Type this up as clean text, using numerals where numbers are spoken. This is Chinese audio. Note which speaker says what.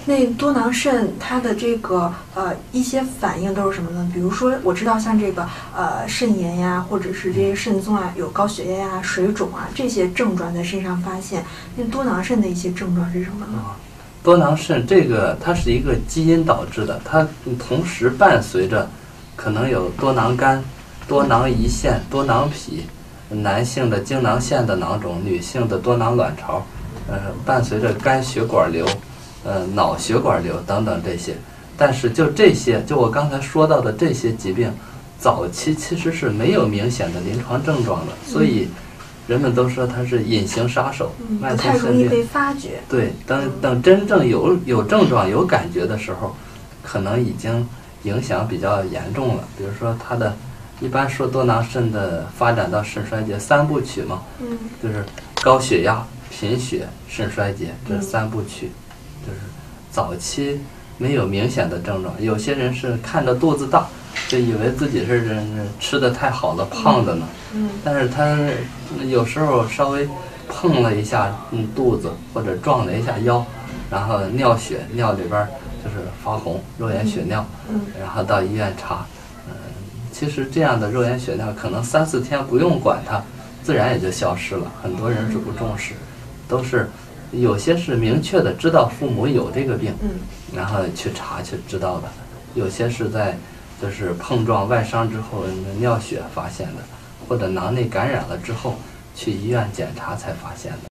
Speaker 1: 那多囊肾它的这个一些反应都是什么呢？比如说我知道像这个肾炎呀，或者是这些肾综啊，有高血压呀、水肿啊这些症状在身上发现。那多囊肾的一些症状是什么呢？
Speaker 2: 多囊肾这个它是一个基因导致的，它同时伴随着可能有多囊肝、多囊胰腺、多囊脾，男性的精囊腺的囊肿，女性的多囊卵巢，伴随着肝血管瘤、脑血管瘤等等这些。但是就这些，就我刚才说到的这些疾病，早期其实是没有明显的临床症状的，所以人们都说它是隐形杀手，
Speaker 1: 不太容易被发觉。
Speaker 2: 对，等真正有症状、有感觉的时候，可能已经影响比较严重了。比如说它的，一般说多囊肾的发展到肾衰竭3部曲嘛，就是高血压、贫血、肾衰竭这3部曲，就是早期没有明显的症状。有些人是看着肚子大，就以为自己是吃的太好了，胖的呢。但是他有时候稍微碰了一下肚子，或者撞了一下腰，然后尿血，尿里边就是发红，肉眼血尿，然后到医院查，其实这样的肉眼血尿可能3、4天不用管它，自然也就消失了。很多人是不重视，都是有些是明确的知道父母有这个病，然后去查去知道的，有些是在就是碰撞外伤之后尿血发现的，或者囊内感染了之后去医院检查才发现的。